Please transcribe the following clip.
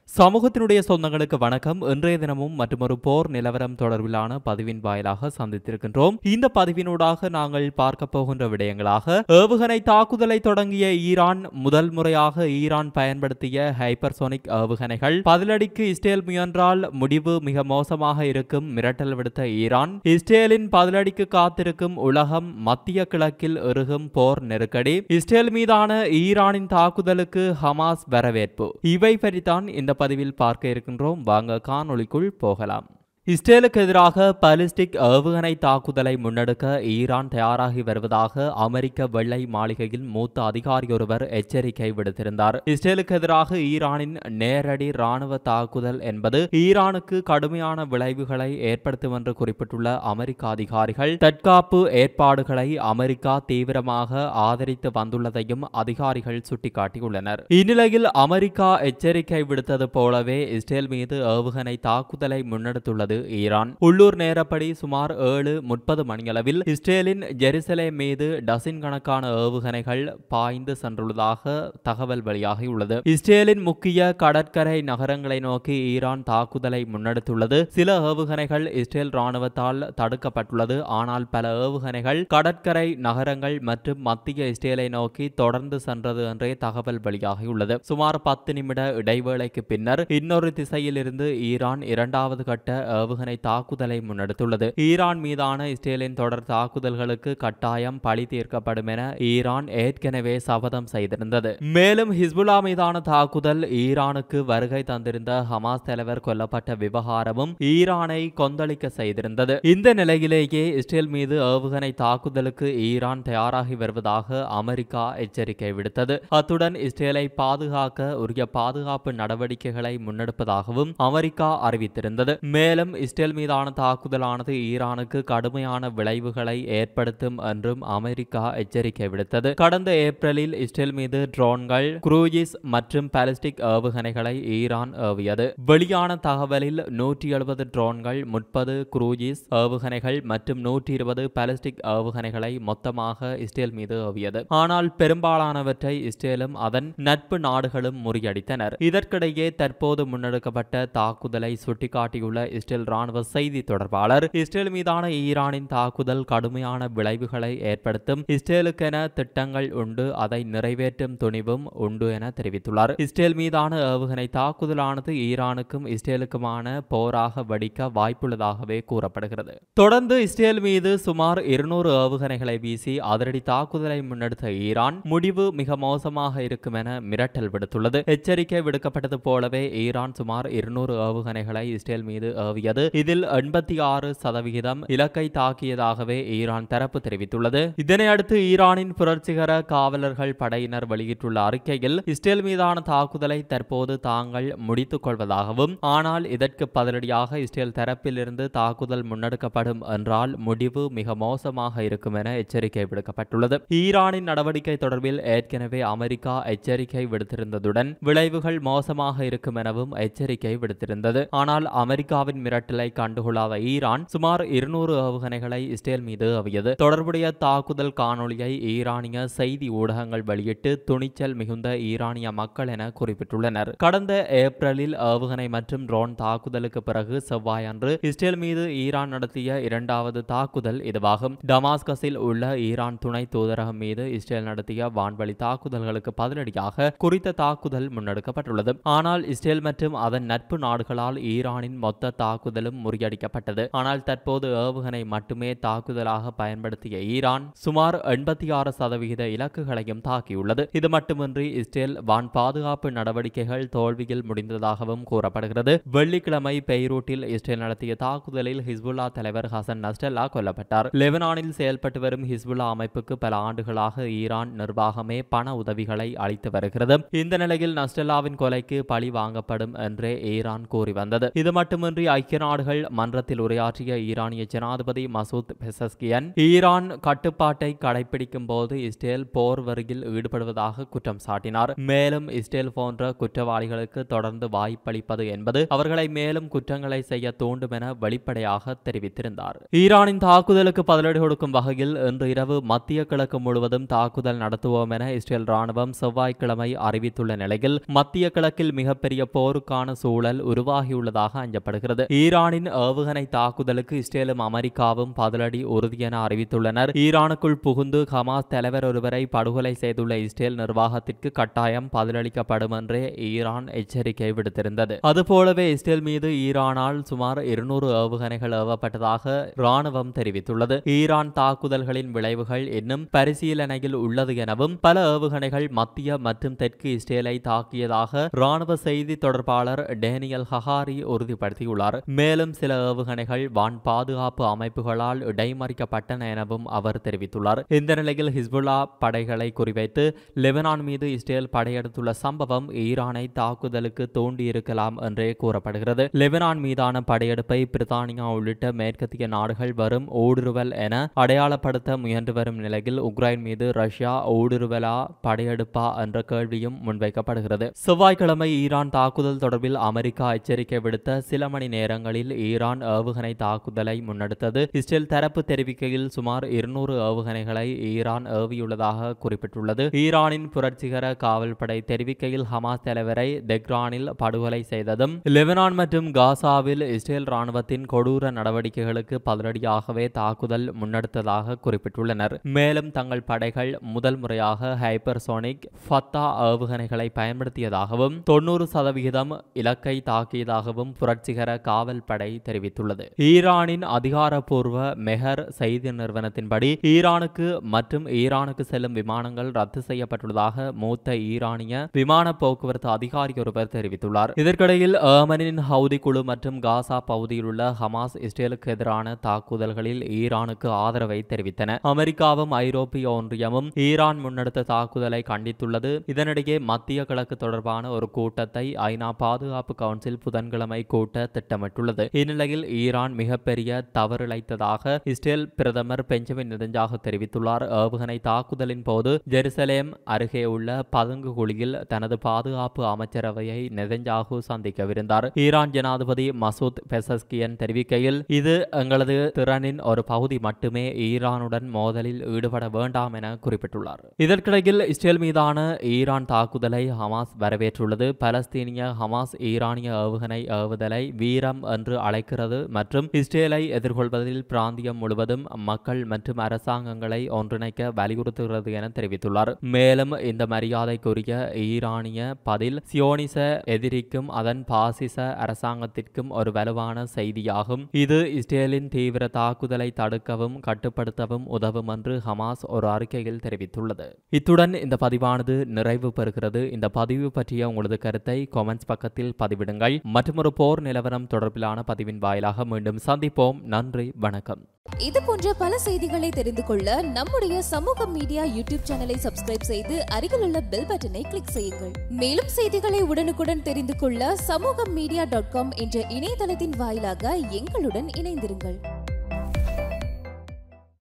சமூகத்தினுடைய சொந்தங்களுக்கு வணக்கம். இன்றைய தினமும் மற்றொரு போர் நிலவரம் தொடர்பிலான பதிவின் வாயிலாக சந்தித்திருக்கின்றோம். இந்த பதிவினூடாக நாங்கள் பார்க்க போகின்ற விடயங்களாக ஏவுகணை தாக்குதலை தொடங்கிய ஈரான் முதல் முறையாக ஈரான் பயன்படுத்திய ஹைப்பர்சோனிக் ஏவுகணைகள் பதிலடிக்கு இஸ்ரேல் முயன்றால் முடிவு மிக மோசமாக இருக்கும் மிரட்டல் விடுத்த ஈரான் இஸ்ரேலின் பதிலடிக்கு காத்திருக்கும் உலகம் மத்திய கிழக்கில் எருகும் போர் நெருக்கடி இஸ்ரேல் மீதான ஈரானின் தாக்குதலுக்கு ஹமாஸ் வரவேற்பு இவை பற்றித்தான் இந்த பதிவில் பார்க்க இருக்கின்றோம். வாங்க காணொளிக்குள் போகலாம். இஸ்ரேலுக்கு எதிராக பாலிஸ்டிக் ஏவுகணை தாக்குதலை முன்னெடுக்க ஈரான் தயாராகி வருவதாக அமெரிக்க வெள்ளை மாளிகையில் மூத்த அதிகாரியொருவர் எச்சரிக்கை விடுத்திருந்தார். இஸ்ரேலுக்கு எதிராக ஈரானின் நேரடி ராணுவ தாக்குதல் என்பது ஈரானுக்கு கடுமையான விளைவுகளை ஏற்படுத்தும் என்று குறிப்பிட்டுள்ள அமெரிக்க அதிகாரிகள் தற்காப்பு ஏற்பாடுகளை அமெரிக்கா தீவிரமாக ஆதரித்து வந்துள்ளதையும் அதிகாரிகள் சுட்டிக்காட்டியுள்ளனர். இந்நிலையில் அமெரிக்கா எச்சரிக்கை விடுத்தது போலவே இஸ்ரேல் மீது ஏவுகணை தாக்குதலை முன்னெடுத்துள்ளது ஈரான். உள்ளூர் நேரப்படி சுமார் 7:30 மணியளவில் இஸ்ரேலின் ஜெருசலேம் மீது டசின் கணக்கான ஏவுகணைகள் பாய்ந்து சென்றுள்ளதாக தகவல் வெளியாகியுள்ளது. இஸ்ரேலின் முக்கிய கடற்கரை நகரங்களை நோக்கி ஈரான் தாக்குதலை முன்னெடுத்துள்ளது. சில ஏவுகணைகள் இஸ்ரேல் ராணுவத்தால் தடுக்கப்பட்டுள்ளது. ஆனால் பல ஏவுகணைகள் கடற்கரை நகரங்கள் மற்றும் மத்திய இஸ்ரேலை நோக்கி தொடர்ந்து சென்றது என்றே தகவல் வெளியாகியுள்ளது. சுமார் 10 நிமிட இடைவேளைக்கு பின்னர் இன்னொரு திசையில் இருந்து ஈரான் இரண்டாவது கட்ட ஏவுகணை தாக்குதலை முன்னெடுத்துள்ளது. ஈரான் மீதான இஸ்ரேலின் தொடர் தாக்குதல்களுக்கு கட்டாயம் பழி தீர்க்கப்படும் என ஈரான் ஏற்கனவே சபதம் செய்திருந்தது. மேலும் ஹிஸ்புல்லா மீதான தாக்குதல் ஈரானுக்கு வருகை தந்திருந்த ஹமாஸ் தலைவர் கொல்லப்பட்ட விவகாரமும் ஈரானை கொந்தளிக்க செய்திருந்தது. இந்த நிலையிலேயே இஸ்ரேல் மீது ஏவுகணை தாக்குதலுக்கு ஈரான் தயாராகி வருவதாக அமெரிக்கா எச்சரிக்கை விடுத்தது. அத்துடன் இஸ்ரேலை பாதுகாக்க உரிய பாதுகாப்பு நடவடிக்கைகளை முன்னெடுப்பதாகவும் அமெரிக்கா அறிவித்திருந்தது. மேலும் இஸ்ரேல் மீதான தாக்குதலானது ஈரானுக்கு கடுமையான விளைவுகளை ஏற்படுத்தும் என்றும் அமெரிக்கா எச்சரிக்கை விடுத்தது. கடந்த ஏப்ரலில் இஸ்ரேல் மீது ட்ரோன்கள், குரூயிஸ் மற்றும் பாலிஸ்டிக் ஏவுகணைகளை ஈரான் ஏவியது. வெளியான தகவலில் 170 ட்ரோன்கள், 30 குரூயிஸ் ஏவுகணைகள் மற்றும் 120 பாலிஸ்டிக் ஏவுகணைகளை மொத்தமாக இஸ்ரேல் மீது ஏவியது. ஆனால் பெரும்பாலானவற்றை இஸ்ரேலும் அதன் நட்பு நாடுகளும் முறியடித்தனர். இதற்கிடையே தற்போது முன்னெடுக்கப்பட்ட தாக்குதலை சுட்டிக்காட்டியுள்ள இஸ்ரேல் ராணுவ செய்தி தொடர்பாளர் இஸ்ரேல் மீதான ஈரானின் தாக்குதல் கடுமையான விளைவுகளை ஏற்படுத்தும். இஸ்ரேலுக்கென திட்டங்கள் உண்டு, அதை நிறைவேற்றும் துணிவும் உண்டு என தெரிவித்துள்ளார். இஸ்ரேல் மீதான ஏவுகணை தாக்குதலானது ஈரானுக்கும் இஸ்ரேலுக்குமான போராக வெடிக்க வாய்ப்புள்ளதாகவே கூறப்படுகிறது. தொடர்ந்து இஸ்ரேல் மீது சுமார் 200 ஏவுகணைகளை வீசி அதிரடி தாக்குதலை முன்னெடுத்த ஈரான் முடிவு மிக மோசமாக இருக்கும் என மிரட்டல் விடுத்துள்ளது. எச்சரிக்கை விடுக்கப்பட்டது போலவே ஈரான் சுமார் 200 ஏவுகணைகளை இஸ்ரேல் மீது ஏவியது. இதில் 86% இலக்கை தாக்கியதாகவே ஈரான் தரப்பு தெரிவித்துள்ளது. இதனையடுத்து ஈரானின் புரட்சிகர காவலர்கள் படையினர் வெளியிட்டுள்ள அறிக்கையில் இஸ்ரேல் மீதான தாக்குதலை தற்போது தாங்கள் முடித்துக் கொள்வதாகவும், ஆனால் இதற்கு பதிலடியாக இஸ்ரேல் தரப்பிலிருந்து தாக்குதல் முன்னெடுக்கப்படும் என்றால் முடிவு மிக மோசமாக இருக்கும் என எச்சரிக்கை விடுக்கப்பட்டுள்ளது. ஈரானின் நடவடிக்கை தொடர்பில் ஏற்கனவே அமெரிக்கா எச்சரிக்கை விடுத்திருந்ததுடன் விளைவுகள் மோசமாக இருக்கும் எனவும் எச்சரிக்கை விடுத்திருந்தது. ஆனால் அமெரிக்காவின் மிரட்டலை கண்டுகொள்ளாத ஈரான் சுமார் 200 ஏவுகணைகளை இஸ்ரேல் மீது ஏவியது. தொடர்புடைய தாக்குதல் காணொளியை ஈரானிய செய்தி ஊடகங்கள் வெளியிட்டு துணிச்சல் மிகுந்த ஈரானிய மக்கள் என குறிப்பிட்டுள்ளனர். கடந்த ஏப்ரலில் ஏவுகணை மற்றும் ட்ரோன் தாக்குதலுக்கு பிறகு செவ்வாயன்று இஸ்ரேல் மீது ஈரான் நடத்திய இரண்டாவது தாக்குதல் இதுவாகும். டமாஸ்கஸில் உள்ள ஈரான் துணை தூதரகம் மீது இஸ்ரேல் நடத்திய வான்வழி தாக்குதல்களுக்கு பதிலடியாக குறித்த தாக்குதல் முன்னெடுக்கப்பட்டுள்ளது. ஆனால் இஸ்ரேல் மற்றும் அதன் நட்பு நாடுகளால் ஈரானின் மொத்த தாக்குதலும் முறியடிக்கப்பட்டது. ஆனால் தற்போது ஏவுகணை மட்டுமே தாக்குதலாக பயன்படுத்திய ஈரான் சுமார் 86% இலக்குகளையும் தாக்கியுள்ளது. இது மட்டுமின்றி இஸ்ரேல் வான் பாதுகாப்பு நடவடிக்கைகள் தோல்வியில் முடிந்ததாகவும் கூறப்படுகிறது. வெள்ளிக்கிழமை பெய்ரூட்டில் இஸ்ரேல் நடத்திய தாக்குதலில் ஹிஸ்புல்லா தலைவர் ஹசன் நஸ்ரல்லா கொல்லப்பட்டார். லெபனானில் செயல்பட்டு வரும் ஹிஸ்புல்லா அமைப்புக்கு பல ஆண்டுகளாக ஈரான் நிர்வாகமே பண உதவிகளை அளித்து வருகிறது. இந்த நிலையில் நஸ்ரல்லாவின் கொலைக்கு பழி வாங்கப்படும் என்றே ஈரான் கூறி வந்தது. இது மட்டுமின்றி ஐக்கிய ஐக்கிய நாடுகள் மன்றத்தில் உரையாற்றிய ஈரானிய ஜனாதிபதி மசூத் பெசஸ்கியன் ஈரான் கட்டுப்பாட்டை கடைபிடிக்கும் போது இஸ்ரேல் போர் வரியில் ஈடுபடுவதாக குற்றம் சாட்டினார். மேலும் இஸ்ரேல் போன்ற குற்றவாளிகளுக்கு தொடர்ந்து வாய்ப்பளிப்பது என்பது அவர்களை மேலும் குற்றங்களை செய்ய தூண்டும் என வெளிப்படையாக தெரிவித்திருந்தார். ஈரானின் தாக்குதலுக்கு பதிலடி கொடுக்கும் வகையில் இன்று இரவு மத்திய கிழக்கு முழுவதும் தாக்குதல் நடத்துவோம் என இஸ்ரேல் ராணுவம் செவ்வாய்க்கிழமை அறிவித்துள்ள நிலையில் மத்திய கிழக்கில் மிகப்பெரிய போருக்கான சூழல் உருவாகியுள்ளதாக அஞ்சப்படுகிறது. ஈரானின் ஏவுகணை தாக்குதலுக்கு இஸ்ரேலும் அமெரிக்காவும் பதிலடி உறுதி என அறிவித்துள்ளனர். ஈரானுக்குள் புகுந்து ஹமாஸ் தலைவர் ஒருவரை படுகொலை செய்துள்ள இஸ்ரேல் நிர்வாகத்திற்கு கட்டாயம் பதிலளிக்கப்படும் என்றே ஈரான் எச்சரிக்கை விடுத்திருந்தது. அதுபோலவே இஸ்ரேல் மீது ஈரானால் சுமார் 200 ஏவுகணைகள் ஏவப்பட்டதாக ராணுவம் தெரிவித்துள்ளது. ஈரான் தாக்குதல்களின் விளைவுகள் இன்னும் பரிசீலனையில் உள்ளது எனவும் பல ஏவுகணைகள் மத்திய மற்றும் தெற்கு இஸ்ரேலை தாக்கியதாக ராணுவ செய்தி தொடர்பாளர் டேனியல் ஹஹாரி உறுதிப்படுத்தியுள்ளார். மேலும் சில ஏவுகணைகள் வான் பாதுகாப்பு அமைப்புகளால் இடைமறிக்கப்பட்டன எனவும் அவர் தெரிவித்துள்ளார். இந்த நிலையில் ஹிஸ்புல்லா படைகளை குறிவைத்து லெபனான் மீது இஸ்ரேல் படையெடுத்துள்ள சம்பவம் ஈரானை தாக்குதலுக்கு தூண்டியிருக்கலாம் என்றே கூறப்படுகிறது. லெபனான் மீதான படையெடுப்பை பிரித்தானியா உள்ளிட்ட மேற்கத்திய நாடுகள் வரும் ஊடுருவல் என அடையாளப்படுத்த முயன்று வரும் நிலையில் உக்ரைன் மீது ரஷ்யா ஊடுருவலா படையெடுப்பா என்ற கேள்வியும் முன்வைக்கப்படுகிறது. செவ்வாய்க்கிழமை ஈரான் தாக்குதல் தொடர்பில் அமெரிக்கா எச்சரிக்கை விடுத்த சில மணி நேரங்களில் ஈரான் ஏவுகணை தாக்குதலை முன்னெடுத்தது. இஸ்ரேல் தரப்பு தெரிவிக்கையில் சுமார் 200 ஏவுகணைகளை ஈரான் ஏவியுள்ளதாக குறிப்பிட்டுள்ளது. ஈரானின் புரட்சிகர காவல்படை தெரிவிக்கையில் ஹமாஸ் தலைவரை தெஹ்ரானில் படுகொலை செய்ததும் லெபனான் மற்றும் காசாவில் இஸ்ரேல் ராணுவத்தின் கொடூர நடவடிக்கைகளுக்கு பதிலடியாகவே தாக்குதல் முன்னெடுத்ததாக குறிப்பிட்டுள்ளனர். மேலும் தங்கள் படைகள் முதல் முறையாக ஹைப்பர்சோனிக் ஃபத்தா ஏவுகணைகளை பயன்படுத்தியதாகவும் 90% இலக்கை தாக்கியதாகவும் புரட்சிகர காவல் படை தெரிவித்துள்ளது. ஈரானின் அதிகாரப்பூர்வ மெஹர் செய்தி நிறுவனத்தின்படி ஈரானுக்கு செல்லும் விமானங்கள் ரத்து செய்யப்பட்டுள்ளதாக மூத்த ஈரானிய விமான போக்குவரத்து அதிகாரி ஒருவர் தெரிவித்துள்ளார். இதற்கிடையில் ஏமனின் ஹவுதி குழு மற்றும் காசா பகுதியில் உள்ள ஹமாஸ் இஸ்ரேலுக்கு எதிரான தாக்குதல்களில் ஈரானுக்கு ஆதரவை தெரிவித்தன. அமெரிக்காவும் ஐரோப்பிய ஒன்றியமும் ஈரான் முன்னெடுத்த தாக்குதலை கண்டித்துள்ளது. இதனிடையே மத்திய கிழக்கு தொடர்பான ஒரு கூட்டத்தை ஐநா பாதுகாப்பு கவுன்சில் புதன்கிழமை கூட்ட திட்டமிட்டுள்ளது. இந்நிலையில் ஈரான் மிகப்பெரிய தவறிழைத்ததாக இஸ்ரேல் பிரதமர் பெஞ்சமின் நெதன்யாகு தெரிவித்துள்ளார். ஏவுகணை தாக்குதலின் போது ஜெருசலேம் அருகே உள்ள பதுங்கு குழியில் தனது பாதுகாப்பு அமைச்சரவையை நெதன்யாகு சந்திக்கவிருந்தார். ஈரான் ஜனாதிபதி மசூத் பெசஸ்கியன் தெரிவிக்கையில் இது எங்களது திறனின் ஒரு பகுதி மட்டுமே, ஈரானுடன் மோதலில் ஈடுபட வேண்டாம் என குறிப்பிட்டுள்ளார். இதற்கிடையில் இஸ்ரேல் மீதான ஈரான் தாக்குதலை ஹமாஸ் வரவேற்றுள்ளது. பலஸ்தீனிய ஹமாஸ் ஈரானிய ஏவுகணை ஏவுதலை வீரம் என்று அழைக்கிறது மற்றும் இஸ்ரேலை எதிர்கொள்வதில் பிராந்தியம் முழுவதும் மக்கள் மற்றும் அரசாங்கங்களை ஒன்றிணைக்க வலியுறுத்துகிறது என தெரிவித்துள்ளார். மேலும் இந்த மரியாதைக்குரிய ஈரானிய பதில் சியோனிச எதிரிக்கும் அதன் பாசிச அரசாங்கத்திற்கும் ஒரு வலுவான செய்தியாகும். இது இஸ்ரேலின் தீவிர தாக்குதலை தடுக்கவும் கட்டுப்படுத்தவும் உதவும் என்று ஹமாஸ் ஒரு அறிக்கையில் தெரிவித்துள்ளது. இத்துடன் இந்த பதிவானது நிறைவு பெறுகிறது. இந்த பதிவு பற்றிய உங்களது கருத்தை கமெண்ட்ஸ் பக்கத்தில் பதிவிடுங்கள். மற்றொரு போர் நிலவரம் தொடர்பிலான பதிவின் வாயிலாக மீண்டும் சந்திப்போம். நன்றி, வணக்கம். இது போன்ற பல செய்திகளை தெரிந்து கொள்ள நம்முடைய சமூக மீடியா யூடியூப் சேனலை சப்ஸ்கிரைப் செய்து அருகில் உள்ள பெல் பட்டனை கிளிக் செய்யுங்கள். மேலும் செய்திகளை உடனுக்குடன் தெரிந்து கொள்ள சமூகமீடியா.com என்ற இணையதளத்தின் வாயிலாக எங்களுடன் இணைந்திருங்கள்.